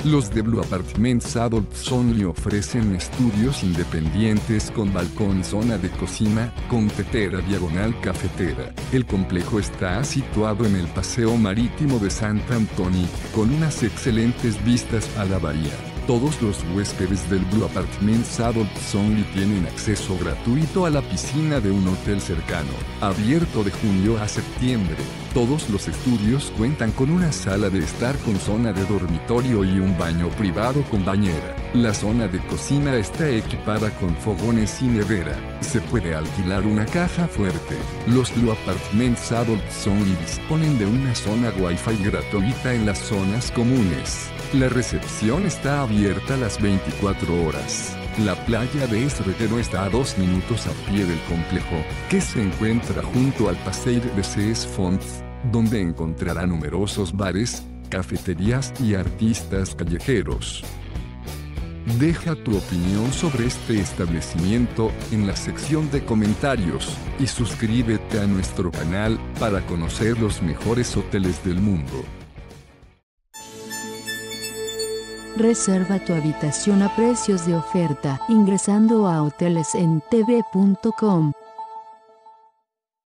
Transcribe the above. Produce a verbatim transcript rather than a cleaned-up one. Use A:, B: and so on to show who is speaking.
A: Los de Blue Apartments Adults Only ofrecen estudios independientes con balcón, zona de cocina, con tetera diagonal cafetera. El complejo está situado en el Paseo Marítimo de Sant Antoni, con unas excelentes vistas a la bahía. Todos los huéspedes del Blue Apartments Adults Only tienen acceso gratuito a la piscina de un hotel cercano, abierto de junio a septiembre. Todos los estudios cuentan con una sala de estar con zona de dormitorio y un baño privado con bañera. La zona de cocina está equipada con fogones y nevera. Se puede alquilar una caja fuerte. Los Blue Apartments Adults Only disponen de una zona Wi-Fi gratuita en las zonas comunes. La recepción está abierta las veinticuatro horas. La playa de Es Retiro está a dos minutos a pie del complejo, que se encuentra junto al Passeig de Ses Fonts, donde encontrará numerosos bares, cafeterías y artistas callejeros. Deja tu opinión sobre este establecimiento en la sección de comentarios y suscríbete a nuestro canal para conocer los mejores hoteles del mundo.
B: Reserva tu habitación a precios de oferta ingresando a hoteles en t v punto com.